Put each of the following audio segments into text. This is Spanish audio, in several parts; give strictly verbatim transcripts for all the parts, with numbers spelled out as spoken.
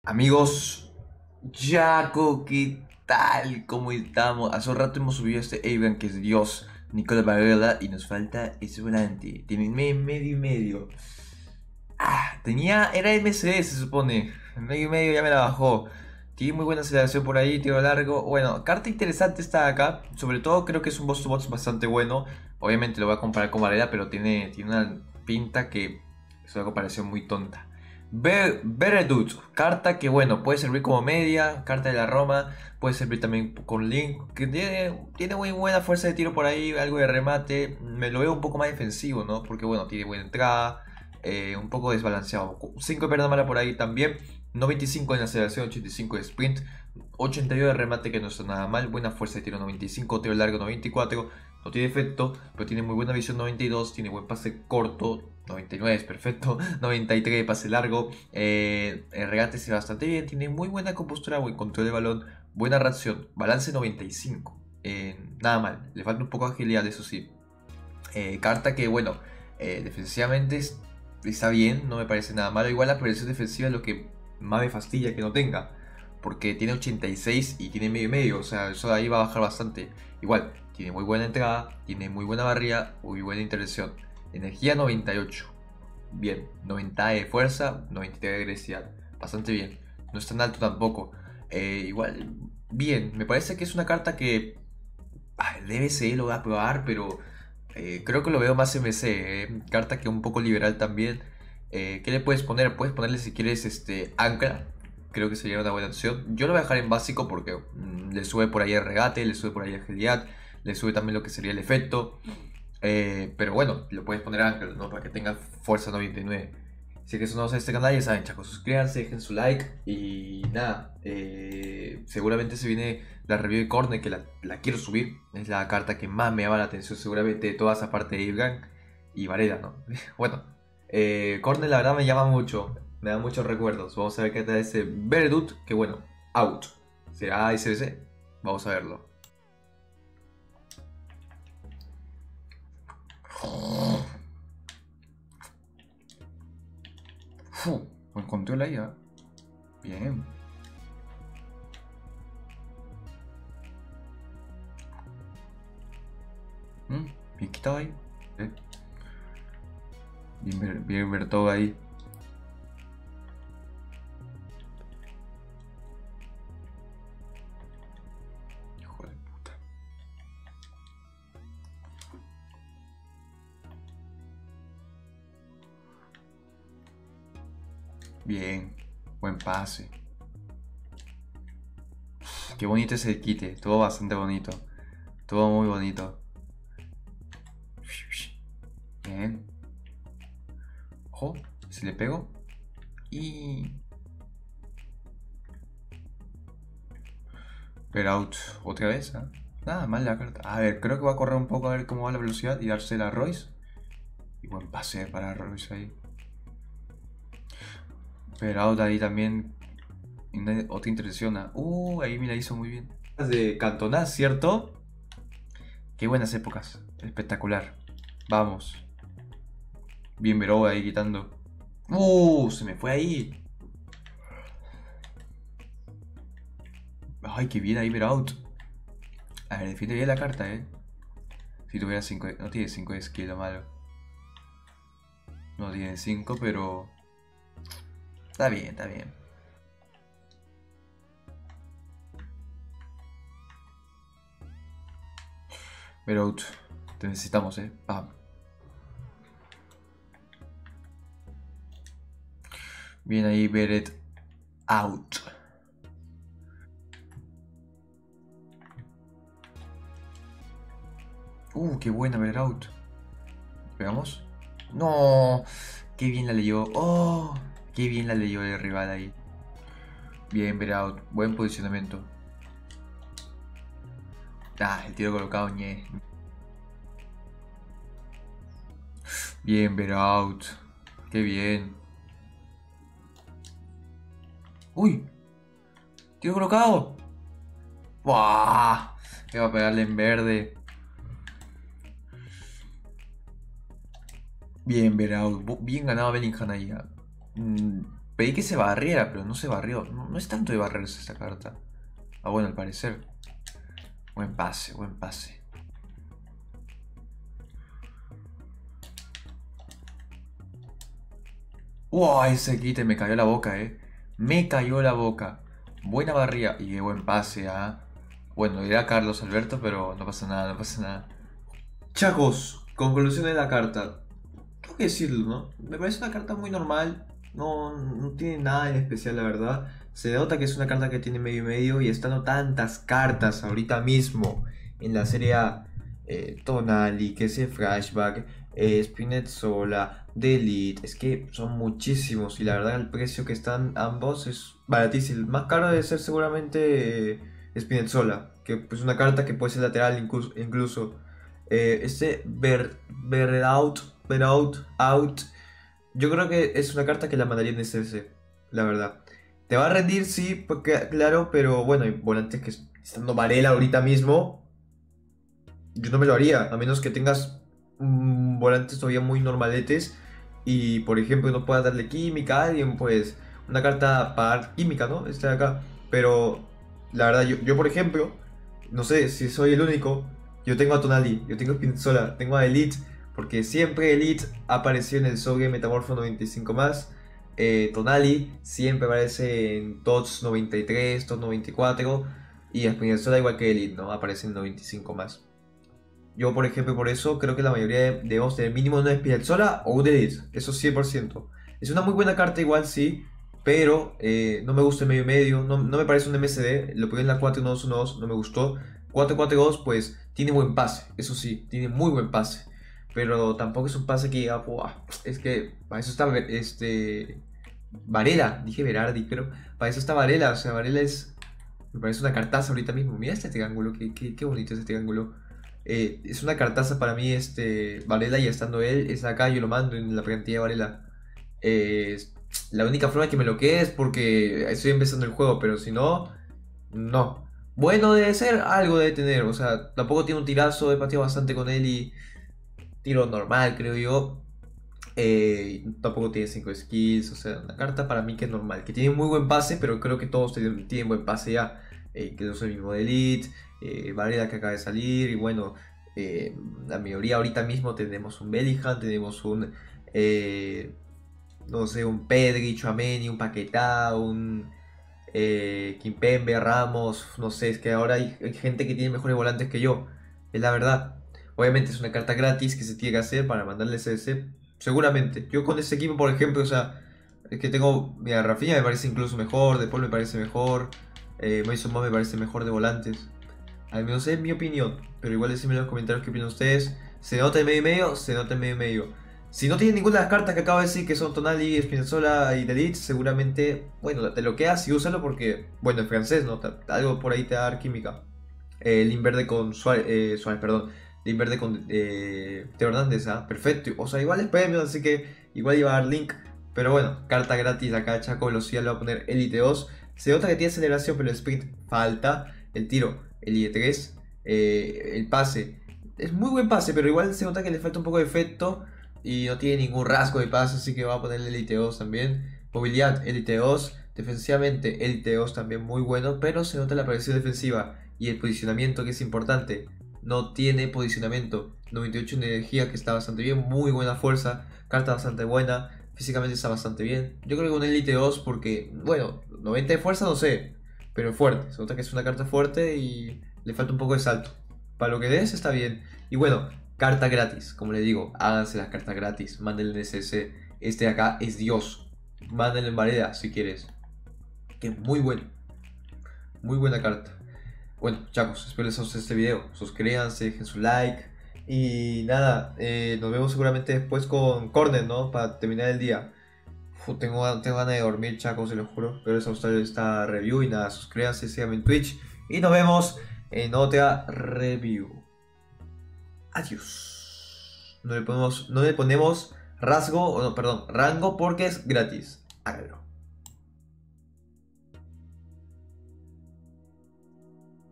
Amigos, Jaco, ¿qué tal? ¿Cómo estamos? Hace un rato hemos subido este Abraham que es Dios, Nicola Varela, y nos falta ese volante. Tiene me- medio y medio. Ah, tenía, era M C D se supone. Medio y medio ya me la bajó. Tiene muy buena aceleración por ahí, tiro largo. Bueno, carta interesante está acá. Sobre todo creo que es un boss to box bastante bueno. Obviamente lo voy a comparar con Varela, pero tiene, tiene una pinta que es una comparación muy tonta. Ver Veredut, carta que bueno, puede servir como media, carta de la Roma, puede servir también con Link, que tiene, tiene muy buena fuerza de tiro por ahí, algo de remate, me lo veo un poco más defensivo, ¿no? Porque bueno, tiene buena entrada, eh, un poco desbalanceado, cinco de perda mala por ahí también, noventa y cinco en aceleración, ochenta y cinco de sprint, ochenta y dos de remate que no está nada mal, buena fuerza de tiro noventa y cinco, tiro largo noventa y cuatro, no tiene efecto, pero tiene muy buena visión noventa y dos, tiene buen pase corto, noventa y nueve es perfecto, noventa y tres de pase largo, eh, el regate se ve bastante bien, tiene muy buena compostura, buen control de balón, buena reacción, balance noventa y cinco, eh, nada mal, le falta un poco de agilidad, eso sí. Eh, carta que, bueno, eh, defensivamente es- está bien, no me parece nada malo. Igual la progresión defensiva es lo que más me fastidia que no tenga. Porque tiene ochenta y seis y tiene medio y medio. O sea, eso de ahí va a bajar bastante. Igual, tiene muy buena entrada, tiene muy buena barrida, muy buena intervención. Energía noventa y ocho. Bien, noventa de fuerza, noventa y tres de agresividad. Bastante bien. No es tan alto tampoco. Eh, igual, bien. Me parece que es una carta que ah, el D B C lo voy a probar, pero eh, creo que lo veo más M C, eh, carta que un poco liberal también. Eh, ¿qué le puedes poner? Puedes ponerle si quieres este ancla. Creo que sería una buena opción. Yo lo voy a dejar en básico porque mm, le sube por ahí el regate, le sube por ahí la agilidad, le sube también lo que sería el efecto. Eh, pero bueno, lo puedes poner ancla, ¿no? Para que tenga fuerza noventa y nueve. Si es que no a este canal, ya saben, chicos, suscríbanse, dejen su like y nada. Eh, seguramente se viene la review de Corne, que la, la quiero subir. Es la carta que más me llama la atención, seguramente de toda esa parte de Irgan y Varela, ¿no? Bueno, eh, Corne la verdad me llama mucho, me da muchos recuerdos. Vamos a ver qué tal ese Verdut, que bueno, out. ¿Será S B C? Vamos a verlo. Fu, buen control ahí, ¿eh? Bien. Mm, bien quitado ahí. ¿Eh? Bien, ver, bien ver todo ahí. Hijo de puta. Bien. Buen pase. Qué bonito ese quite. Todo bastante bonito. Todo muy bonito. Bien. Ojo. Si le pego. Y... Pero out. Otra vez, ¿eh? Nada mal la carta. A ver, creo que va a correr un poco a ver cómo va la velocidad y dársela a Royce. Y buen pase para Royce ahí. Pero out ahí también. Otra interacción. Uh, ahí me la hizo muy bien. De Cantona, ¿cierto? Qué buenas épocas. Espectacular. Vamos. Bien Veró ahí quitando. Uh, se me fue ahí. Ay, qué bien ahí Verout. A ver, defiende bien la carta, eh. Si tuviera cinco, no tiene cinco de skill, lo malo. No tiene cinco, pero... Está bien, está bien. Verout, te necesitamos, eh. Vamos. Bien ahí, Beret out. Uh, qué buena Beret out. ¿Pegamos? No, qué bien la leyó. Oh, qué bien la leyó el rival ahí. Bien, Beret out. Buen posicionamiento. Ah, el tiro colocado, ñe. Bien, Beret out. Qué bien. ¡Uy! ¡Tiro colocado! ¡Buah! Que va a pegarle en verde. Bien, Verao. Bien ganado Bellingham ahí. Mm, Pedí que se barriera, pero no se barrió. No, no es tanto de barrerse esta carta. Ah, bueno, al parecer. Buen pase, buen pase. ¡Wow! Ese quite me cayó la boca, eh. Me cayó la boca. Buena barría. Y qué buen pase, ah. Bueno, irá Carlos Alberto, pero no pasa nada, no pasa nada. Chacos, conclusión de la carta. Tengo que decirlo, ¿no? Me parece una carta muy normal. No, no tiene nada en especial, la verdad. Se nota que es una carta que tiene medio y medio. Y estando tantas cartas ahorita mismo en la serie A. Eh, Tonali, que ese Flashback, eh, Spinazzola, Delete. Es que son muchísimos. Y la verdad, el precio que están ambos es baratísimo. El más caro debe ser seguramente eh, Spinazzola. Que pues una carta que puede ser lateral incluso. incluso. Eh, este Ver, ver Out, Ver Out, Out. Yo creo que es una carta que la mandaría en S S, la verdad. Te va a rendir, sí, porque, claro, pero bueno, hay volantes que estando Varela ahorita mismo, yo no me lo haría, a menos que tengas mm, volantes todavía muy normaletes y, por ejemplo, no puedas darle química a alguien, pues una carta para dar química, ¿no? Está acá. Pero la verdad, yo, yo, por ejemplo, no sé si soy el único, yo tengo a Tonali, yo tengo a Spinazzola, tengo a Elite, porque siempre Elite apareció en el Soge Metamorfo noventa y cinco más. Eh, Tonali siempre aparece en T O T S noventa y tres, T O T S noventa y cuatro y Spinazzola igual que Elite, ¿no? Aparece en noventa y cinco más. Yo, por ejemplo, por eso creo que la mayoría de- debemos tener mínimo una Spinazzola o un Elite, eso cien por ciento. Es una muy buena carta igual, sí, pero eh, no me gusta el medio medio, no, no me parece un M S D, lo pegué en la cuatro uno dos uno dos, no me gustó. cuatro cuatro dos pues tiene buen pase, eso sí, tiene muy buen pase, pero tampoco es un pase que diga, "Buah, es que para eso está este Varela", dije Berardi, pero para eso está Varela, o sea, Varela es, me parece una cartaza ahorita mismo. Mira este triángulo, qué, qué, qué bonito es este triángulo. Eh, es una cartaza para mí, este, Varela, y estando él, es acá, yo lo mando en la plantilla de Varela. Eh, la única forma que me lo quede es porque estoy empezando el juego, pero si no, no. Bueno, debe ser, algo debe tener, o sea, tampoco tiene un tirazo, he pateado bastante con él y tiro normal, creo yo. Eh, tampoco tiene cinco skills, o sea, una carta para mí que es normal, que tiene muy buen pase, pero creo que todos tienen, tienen buen pase ya. Eh, que no soy el mismo de Elite, eh, Varela que acaba de salir, y bueno, eh, la mayoría ahorita mismo tenemos un Bellingham, tenemos un, eh, no sé, un Pedri, Tchouaméni, un Paquetá, un eh, Kimpembe, Ramos, no sé, es que ahora hay, hay gente que tiene mejores volantes que yo, es la verdad. Obviamente es una carta gratis que se tiene que hacer para mandarle C S, seguramente. Yo con ese equipo, por ejemplo, o sea, es que tengo, mira, Rafinha me parece incluso mejor, De Paul me parece mejor, eh, Mason Mount me parece mejor de volantes. Al menos es mi opinión, pero igual decime en los comentarios qué opinan ustedes. ¿Se nota el medio y medio? Se nota el medio y medio. Si no tienen ninguna de las cartas que acabo de decir, que son Tonali, Spinazzola y Delete, seguramente, bueno, te lo quedas y úsalo porque, bueno, en francés, ¿no? Te- Algo por ahí te va a dar química. Eh, Lin Verde con Suárez, eh, Suárez, perdón. Lin Verde con eh, Teo Hernández, ¿ah? Perfecto. O sea, igual es premio, así que igual iba a dar link. Pero bueno, carta gratis acá, Chaco Velocidad le va a poner Elite dos. Se nota que tiene aceleración, pero el sprint falta. El tiro, Elite tres. Eh, el pase, es muy buen pase, pero igual se nota que le falta un poco de efecto. Y no tiene ningún rasgo de pase, así que va a ponerle Elite dos también. Movilidad, Elite dos. Defensivamente, Elite dos también muy bueno, pero se nota la progresión defensiva y el posicionamiento, que es importante. No tiene posicionamiento. noventa y ocho en energía, que está bastante bien. Muy buena fuerza. Carta bastante buena. Físicamente está bastante bien. Yo creo que un Elite dos porque, bueno, noventa de fuerza no sé, pero fuerte. Se nota que es una carta fuerte y le falta un poco de salto. Para lo que des está bien. Y bueno, carta gratis. Como le digo, háganse las cartas gratis. Mándenle S S. Este de acá es Dios. Mándenle en Varela si quieres. Que es muy bueno. Muy buena carta. Bueno, chicos, espero les haya gustado este video. Suscríbanse, dejen su like. Y nada, eh, nos vemos seguramente después con Corner, ¿no? Para terminar el día. Uf, tengo, tengo ganas de dormir, chicos, se lo juro. Pero les ha gustado esta review. Y nada, suscríbanse, síganme en Twitch. Y nos vemos en otra review. Adiós. No le ponemos, no le ponemos rasgo, o no, perdón, rango porque es gratis. Háganlo.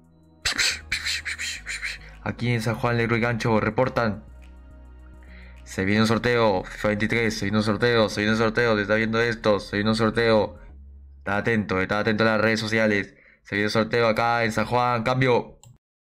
Aquí en San Juan Leroy Gancho reportan Se viene un sorteo, FIFA veintitrés, se viene un sorteo, se viene un sorteo, te está viendo esto, se viene un sorteo. Está atento, está atento a las redes sociales. Se viene un sorteo acá en San Juan, cambio.